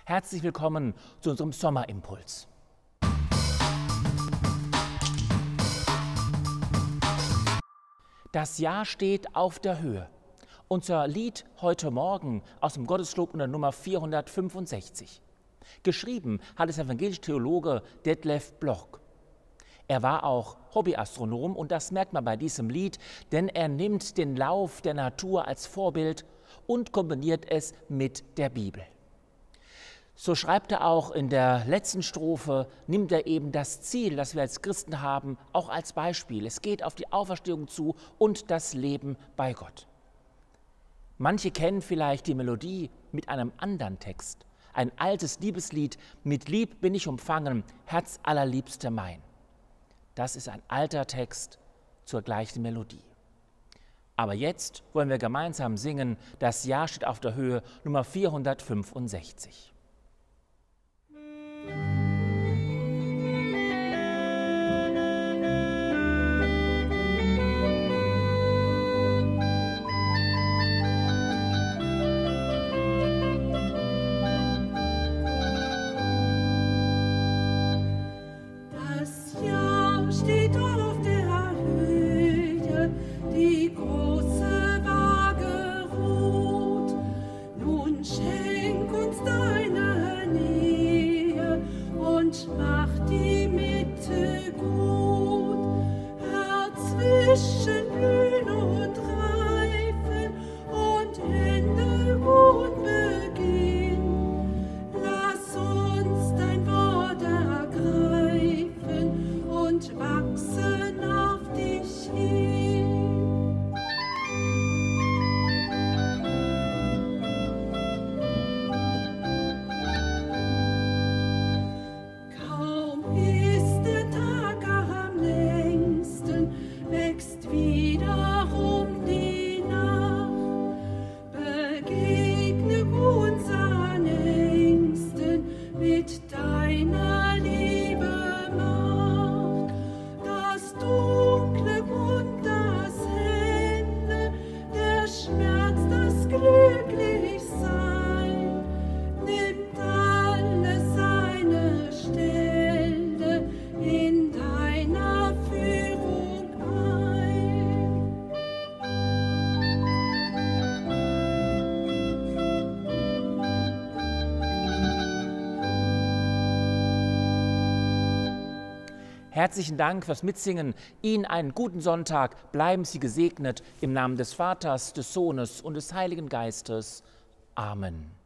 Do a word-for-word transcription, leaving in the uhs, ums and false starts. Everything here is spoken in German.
Herzlich willkommen zu unserem Sommerimpuls. Das Jahr steht auf der Höhe. Unser Lied heute Morgen aus dem Gotteslob unter Nummer vierhundertfünfundsechzig. Geschrieben hat es evangelische Theologe Detlev Bloch. Er war auch Hobbyastronom und das merkt man bei diesem Lied, denn er nimmt den Lauf der Natur als Vorbild und kombiniert es mit der Bibel. So schreibt er auch in der letzten Strophe, nimmt er eben das Ziel, das wir als Christen haben, auch als Beispiel. Es geht auf die Auferstehung zu und das Leben bei Gott. Manche kennen vielleicht die Melodie mit einem anderen Text. Ein altes Liebeslied, mit Lieb bin ich umfangen, Herz allerliebste mein. Das ist ein alter Text zur gleichen Melodie. Aber jetzt wollen wir gemeinsam singen, das Jahr steht auf der Höhe, Nummer vierhundertfünfundsechzig. Herzlichen Dank fürs Mitsingen. Ihnen einen guten Sonntag. Bleiben Sie gesegnet im Namen des Vaters, des Sohnes und des Heiligen Geistes. Amen.